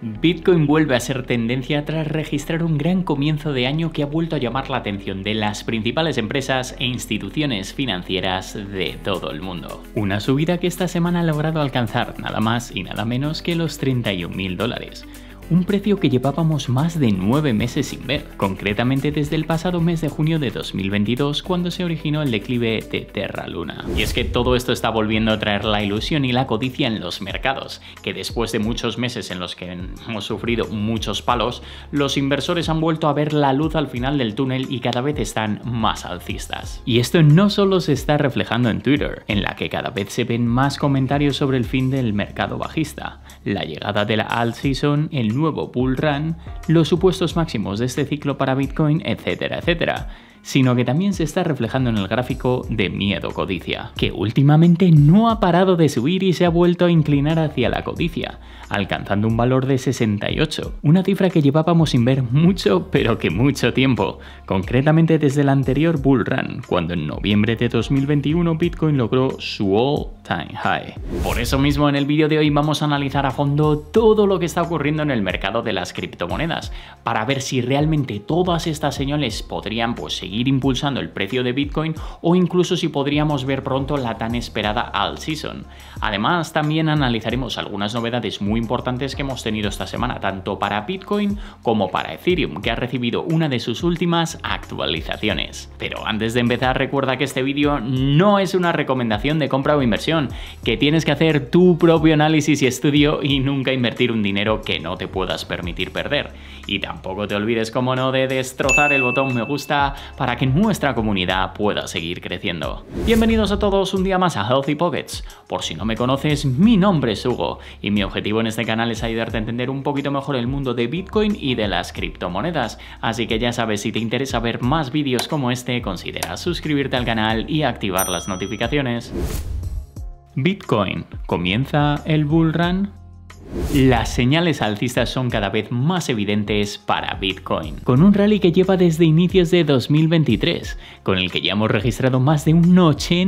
Bitcoin vuelve a ser tendencia tras registrar un gran comienzo de año que ha vuelto a llamar la atención de las principales empresas e instituciones financieras de todo el mundo. Una subida que esta semana ha logrado alcanzar nada más y nada menos que los $31.000. Un precio que llevábamos más de 9 meses sin ver, concretamente desde el pasado mes de junio de 2022 cuando se originó el declive de Terra Luna. Y es que todo esto está volviendo a traer la ilusión y la codicia en los mercados, que después de muchos meses en los que hemos sufrido muchos palos, los inversores han vuelto a ver la luz al final del túnel y cada vez están más alcistas. Y esto no solo se está reflejando en Twitter, en la que cada vez se ven más comentarios sobre el fin del mercado bajista, la llegada de la alt season, el nuevo bull run, los supuestos máximos de este ciclo para Bitcoin, etcétera, etcétera, sino que también se está reflejando en el gráfico de miedo codicia, que últimamente no ha parado de subir y se ha vuelto a inclinar hacia la codicia, alcanzando un valor de 68, una cifra que llevábamos sin ver mucho, pero que mucho tiempo, concretamente desde el anterior bull run, cuando en noviembre de 2021 Bitcoin logró su all-time high. Por eso mismo en el vídeo de hoy vamos a analizar a fondo todo lo que está ocurriendo en el mercado de las criptomonedas, para ver si realmente todas estas señales podrían seguir impulsando el precio de Bitcoin o incluso si podríamos ver pronto la tan esperada alt season. Además, también analizaremos algunas novedades muy importantes que hemos tenido esta semana, tanto para Bitcoin como para Ethereum, que ha recibido una de sus últimas actualizaciones. Pero antes de empezar, recuerda que este vídeo no es una recomendación de compra o inversión, que tienes que hacer tu propio análisis y estudio y nunca invertir un dinero que no te puedas permitir perder. Y tampoco te olvides, como no, de destrozar el botón me gusta para que nuestra comunidad pueda seguir creciendo. Bienvenidos a todos un día más a Healthy Pockets. Por si no me conoces, mi nombre es Hugo y mi objetivo en este canal es ayudarte a entender un poquito mejor el mundo de Bitcoin y de las criptomonedas. Así que ya sabes, si te interesa ver más vídeos como este, considera suscribirte al canal y activar las notificaciones. Bitcoin, ¿comienza el bull run? Las señales alcistas son cada vez más evidentes para Bitcoin, con un rally que lleva desde inicios de 2023, con el que ya hemos registrado más de un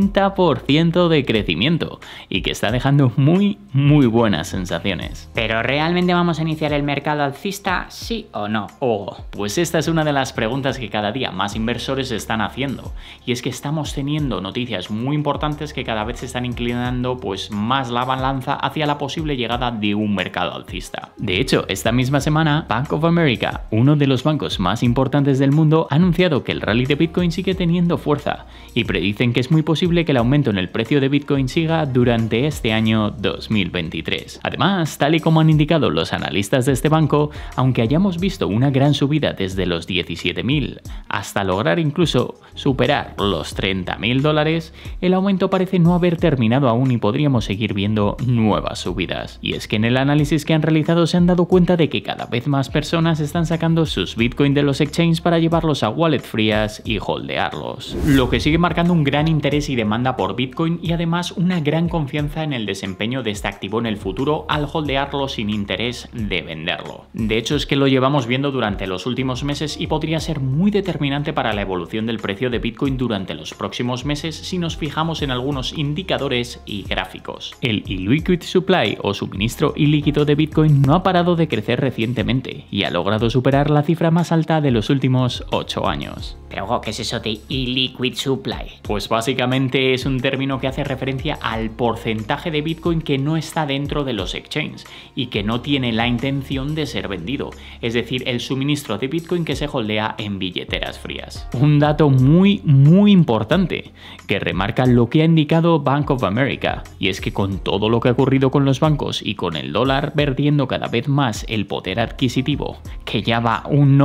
80% de crecimiento y que está dejando muy buenas sensaciones. ¿Pero realmente vamos a iniciar el mercado alcista, sí o no? Pues esta es una de las preguntas que cada día más inversores están haciendo, y es que estamos teniendo noticias muy importantes que cada vez se están inclinando más la balanza hacia la posible llegada de un mercado alcista. De hecho, esta misma semana, Bank of America, uno de los bancos más importantes del mundo, ha anunciado que el rally de Bitcoin sigue teniendo fuerza y predicen que es muy posible que el aumento en el precio de Bitcoin siga durante este año 2023. Además, tal y como han indicado los analistas de este banco, aunque hayamos visto una gran subida desde los 17.000 hasta lograr incluso superar los $30.000, el aumento parece no haber terminado aún y podríamos seguir viendo nuevas subidas. Y es que en el análisis que han realizado se han dado cuenta de que cada vez más personas están sacando sus Bitcoin de los exchanges para llevarlos a wallet frías y holdearlos, lo que sigue marcando un gran interés y demanda por Bitcoin y además una gran confianza en el desempeño de este activo en el futuro al holdearlo sin interés de venderlo. De hecho, es que lo llevamos viendo durante los últimos meses y podría ser muy determinante para la evolución del precio de Bitcoin durante los próximos meses si nos fijamos en algunos indicadores y gráficos. El illiquid supply o suministro ilíquido de Bitcoin no ha parado de crecer recientemente y ha logrado superar la cifra más alta de los últimos 8 años. Pero, ¿qué es eso de illiquid supply? Pues básicamente es un término que hace referencia al porcentaje de Bitcoin que no está dentro de los exchanges y que no tiene la intención de ser vendido, es decir, el suministro de Bitcoin que se holdea en billeteras frías. Un dato muy importante que remarca lo que ha indicado Bank of America, y es que con todo lo que ha ocurrido con los bancos y con el dólar perdiendo cada vez más el poder adquisitivo, que ya va un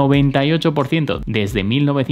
98% desde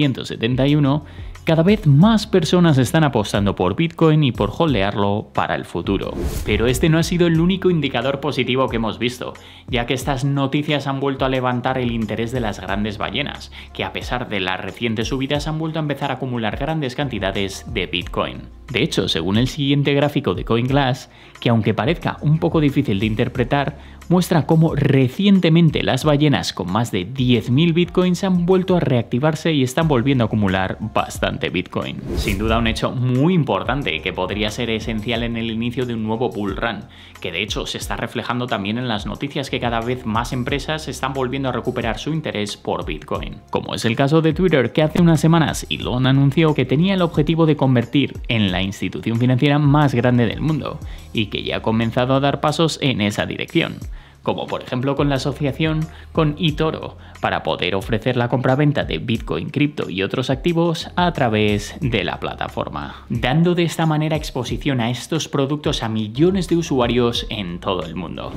1971, cada vez más personas están apostando por Bitcoin y por holdearlo para el futuro. Pero este no ha sido el único indicador positivo que hemos visto, ya que estas noticias han vuelto a levantar el interés de las grandes ballenas, que a pesar de las recientes subidas han vuelto a empezar a acumular grandes cantidades de Bitcoin. De hecho, según el siguiente gráfico de CoinGlass, que aunque parezca un poco difícil de interpretar, muestra cómo recientemente las ballenas con más de 10.000 bitcoins han vuelto a reactivarse y están volviendo a acumular bastante bitcoin. Sin duda un hecho muy importante que podría ser esencial en el inicio de un nuevo bull run, que de hecho se está reflejando también en las noticias que cada vez más empresas están volviendo a recuperar su interés por bitcoin. Como es el caso de Twitter, que hace unas semanas Elon anunció que tenía el objetivo de convertir en la institución financiera más grande del mundo y que ya ha comenzado a dar pasos en esa dirección, como por ejemplo con la asociación con eToro para poder ofrecer la compraventa de Bitcoin, cripto y otros activos a través de la plataforma, dando de esta manera exposición a estos productos a millones de usuarios en todo el mundo.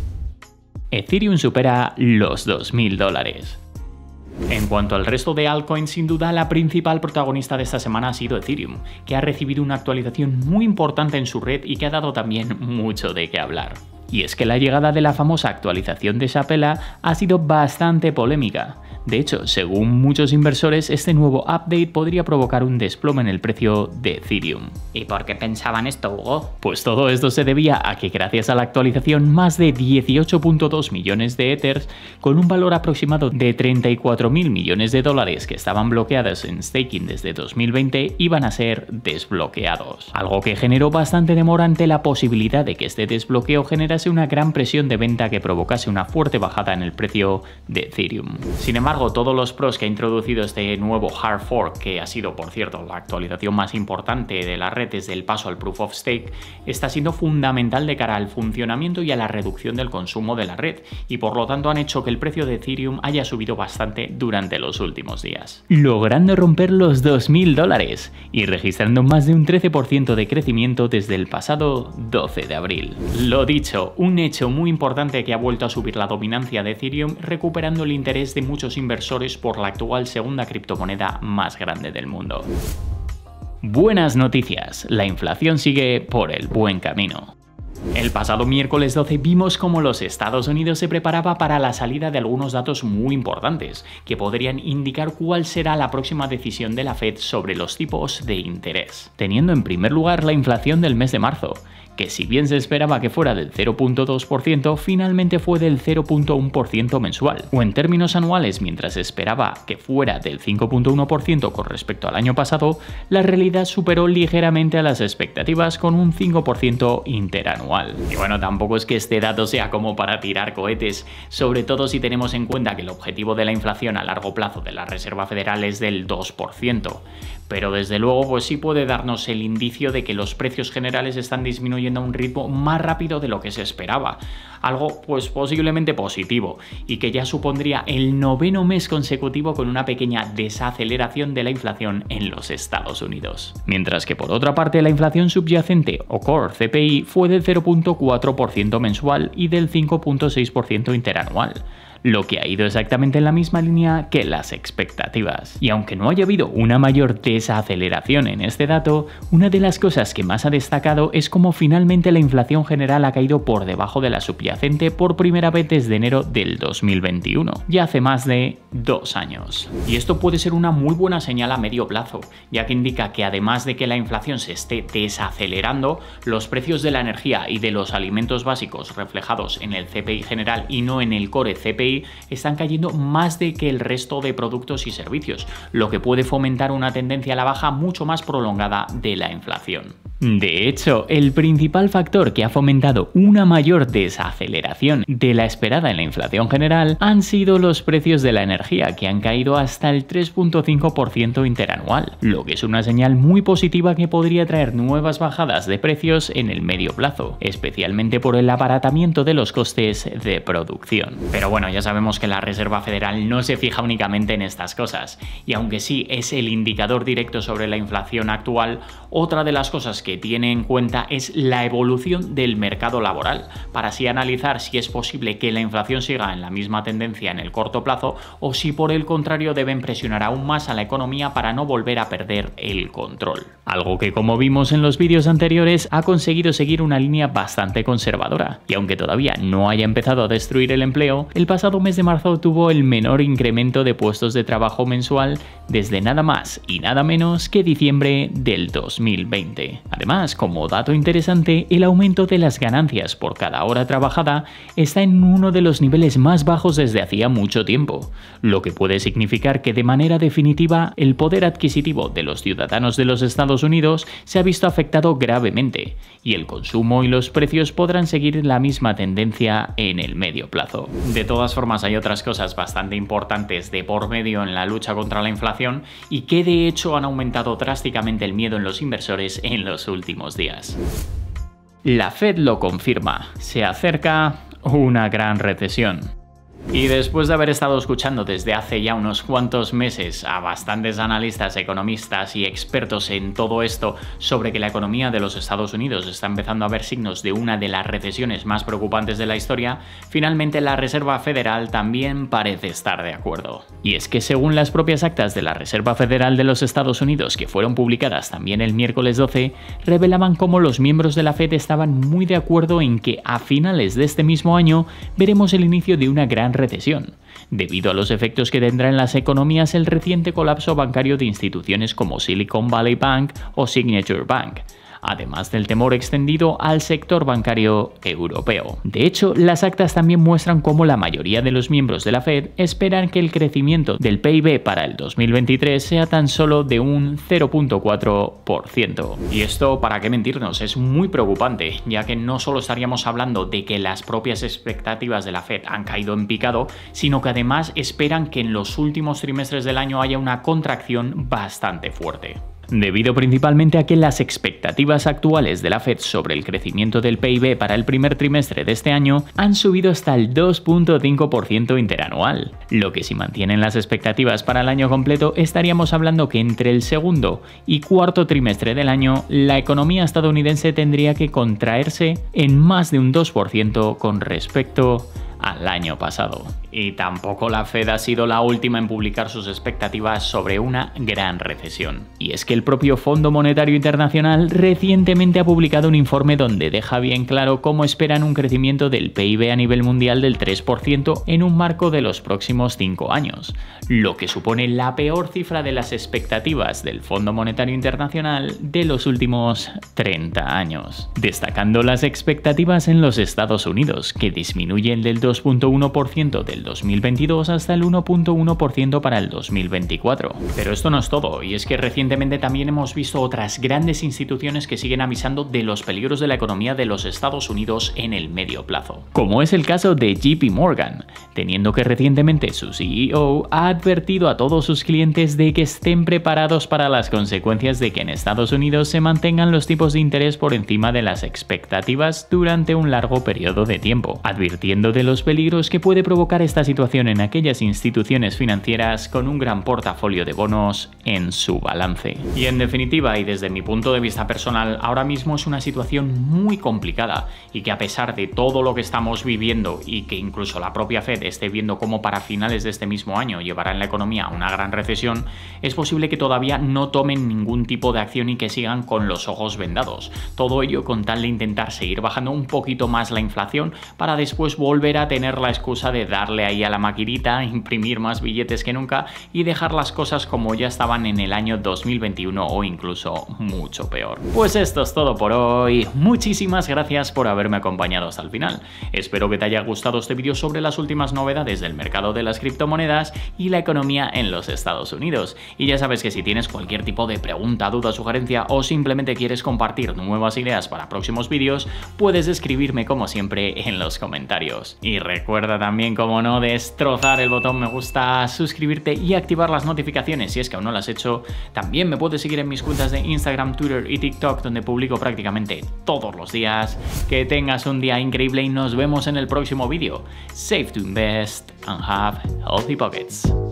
Ethereum supera los $2.000. En cuanto al resto de altcoins, sin duda la principal protagonista de esta semana ha sido Ethereum, que ha recibido una actualización muy importante en su red y que ha dado también mucho de qué hablar. Y es que la llegada de la famosa actualización de Shapella ha sido bastante polémica. De hecho, según muchos inversores, este nuevo update podría provocar un desplome en el precio de Ethereum. ¿Y por qué pensaban esto, Hugo? Pues todo esto se debía a que gracias a la actualización, más de 18.2 millones de Ethers, con un valor aproximado de 34.000 millones de dólares que estaban bloqueados en staking desde 2020, iban a ser desbloqueados. Algo que generó bastante demora ante la posibilidad de que este desbloqueo generase una gran presión de venta que provocase una fuerte bajada en el precio de Ethereum. Sin embargo, todos los pros que ha introducido este nuevo hard fork, que ha sido, por cierto, la actualización más importante de la red desde el paso al Proof of Stake, está siendo fundamental de cara al funcionamiento y a la reducción del consumo de la red, y por lo tanto han hecho que el precio de Ethereum haya subido bastante durante los últimos días, logrando romper los $2.000 y registrando más de un 13% de crecimiento desde el pasado 12 de abril. Lo dicho, un hecho muy importante que ha vuelto a subir la dominancia de Ethereum, recuperando el interés de muchos inversores por la actual segunda criptomoneda más grande del mundo. Buenas noticias, la inflación sigue por el buen camino. El pasado miércoles 12 vimos cómo los Estados Unidos se preparaba para la salida de algunos datos muy importantes que podrían indicar cuál será la próxima decisión de la Fed sobre los tipos de interés, teniendo en primer lugar la inflación del mes de marzo, que si bien se esperaba que fuera del 0.2%, finalmente fue del 0.1% mensual, o en términos anuales, mientras se esperaba que fuera del 5.1% con respecto al año pasado, la realidad superó ligeramente a las expectativas con un 5% interanual. Y bueno, tampoco es que este dato sea como para tirar cohetes, sobre todo si tenemos en cuenta que el objetivo de la inflación a largo plazo de la Reserva Federal es del 2%, pero desde luego pues sí puede darnos el indicio de que los precios generales están disminuyendo a un ritmo más rápido de lo que se esperaba, algo pues posiblemente positivo y que ya supondría el 9º mes consecutivo con una pequeña desaceleración de la inflación en los Estados Unidos. Mientras que por otra parte la inflación subyacente o Core CPI fue del 0.4% mensual y del 5.6% interanual, lo que ha ido exactamente en la misma línea que las expectativas. Y aunque no haya habido una mayor desaceleración en este dato, una de las cosas que más ha destacado es cómo finalmente la inflación general ha caído por debajo de la subyacente por primera vez desde enero del 2021, ya hace más de 2 años. Y esto puede ser una muy buena señal a medio plazo, ya que indica que además de que la inflación se esté desacelerando, los precios de la energía y de los alimentos básicos reflejados en el CPI general y no en el Core CPI están cayendo más de que el resto de productos y servicios, lo que puede fomentar una tendencia a la baja mucho más prolongada de la inflación. De hecho, el principal factor que ha fomentado una mayor desaceleración de la esperada en la inflación general han sido los precios de la energía, que han caído hasta el 3.5% interanual, lo que es una señal muy positiva que podría traer nuevas bajadas de precios en el medio plazo, especialmente por el abaratamiento de los costes de producción. Pero bueno, ya sabemos que la Reserva Federal no se fija únicamente en estas cosas, y aunque sí es el indicador directo sobre la inflación actual, otra de las cosas que tiene en cuenta es la evolución del mercado laboral, para así analizar si es posible que la inflación siga en la misma tendencia en el corto plazo o si por el contrario deben presionar aún más a la economía para no volver a perder el control. Algo que, como vimos en los vídeos anteriores, ha conseguido seguir una línea bastante conservadora, y aunque todavía no haya empezado a destruir el empleo, el pasado mes de marzo tuvo el menor incremento de puestos de trabajo mensual desde nada más y nada menos que diciembre del 2020. Además, como dato interesante, el aumento de las ganancias por cada hora trabajada está en uno de los niveles más bajos desde hacía mucho tiempo, lo que puede significar que de manera definitiva el poder adquisitivo de los ciudadanos de los Estados Unidos se ha visto afectado gravemente, y el consumo y los precios podrán seguir la misma tendencia en el medio plazo. De todas formas, hay otras cosas bastante importantes de por medio en la lucha contra la inflación y que de hecho han aumentado drásticamente el miedo en los inversores en los últimos días. La Fed lo confirma, se acerca una gran recesión. Y después de haber estado escuchando desde hace ya unos cuantos meses a bastantes analistas, economistas y expertos en todo esto sobre que la economía de los Estados Unidos está empezando a ver signos de una de las recesiones más preocupantes de la historia, finalmente la Reserva Federal también parece estar de acuerdo. Y es que según las propias actas de la Reserva Federal de los Estados Unidos, que fueron publicadas también el miércoles 12, revelaban cómo los miembros de la Fed estaban muy de acuerdo en que a finales de este mismo año veremos el inicio de una gran recesión, debido a los efectos que tendrá en las economías el reciente colapso bancario de instituciones como Silicon Valley Bank o Signature Bank, además del temor extendido al sector bancario europeo. De hecho, las actas también muestran cómo la mayoría de los miembros de la Fed esperan que el crecimiento del PIB para el 2023 sea tan solo de un 0.4%. Y esto, para qué mentirnos, es muy preocupante, ya que no solo estaríamos hablando de que las propias expectativas de la Fed han caído en picado, sino que además esperan que en los últimos trimestres del año haya una contracción bastante fuerte. Debido principalmente a que las expectativas actuales de la Fed sobre el crecimiento del PIB para el primer trimestre de este año han subido hasta el 2.5% interanual, lo que si mantienen las expectativas para el año completo estaríamos hablando que entre el segundo y cuarto trimestre del año la economía estadounidense tendría que contraerse en más de un 2% con respecto al año pasado. Y tampoco la Fed ha sido la última en publicar sus expectativas sobre una gran recesión. Y es que el propio Fondo Monetario Internacional recientemente ha publicado un informe donde deja bien claro cómo esperan un crecimiento del PIB a nivel mundial del 3% en un marco de los próximos 5 años, lo que supone la peor cifra de las expectativas del Fondo Monetario Internacional de los últimos 30 años. Destacando las expectativas en los Estados Unidos, que disminuyen del 2.1% del 2022 hasta el 1.1% para el 2024. Pero esto no es todo, y es que recientemente también hemos visto otras grandes instituciones que siguen avisando de los peligros de la economía de los Estados Unidos en el medio plazo. Como es el caso de JP Morgan, teniendo que recientemente su CEO ha advertido a todos sus clientes de que estén preparados para las consecuencias de que en Estados Unidos se mantengan los tipos de interés por encima de las expectativas durante un largo periodo de tiempo, advirtiendo de los peligros que puede provocar esta situación en aquellas instituciones financieras con un gran portafolio de bonos en su balance. Y en definitiva, y desde mi punto de vista personal, ahora mismo es una situación muy complicada y que a pesar de todo lo que estamos viviendo y que incluso la propia Fed esté viendo cómo para finales de este mismo año llevará en la economía a una gran recesión, es posible que todavía no tomen ningún tipo de acción y que sigan con los ojos vendados. Todo ello con tal de intentar seguir bajando un poquito más la inflación para después volver a tener la excusa de darle ahí a la maquinita, imprimir más billetes que nunca y dejar las cosas como ya estaban en el año 2021 o incluso mucho peor. Pues esto es todo por hoy. Muchísimas gracias por haberme acompañado hasta el final. Espero que te haya gustado este vídeo sobre las últimas novedades del mercado de las criptomonedas y la economía en los Estados Unidos. Y ya sabes que si tienes cualquier tipo de pregunta, duda, sugerencia o simplemente quieres compartir nuevas ideas para próximos vídeos, puedes escribirme como siempre en los comentarios. Y recuerda también, como no, destrozar el botón me gusta, suscribirte y activar las notificaciones si es que aún no lo has hecho. También me puedes seguir en mis cuentas de Instagram, Twitter y TikTok, donde publico prácticamente todos los días. Que tengas un día increíble y nos vemos en el próximo vídeo. Save to invest and have healthy pockets.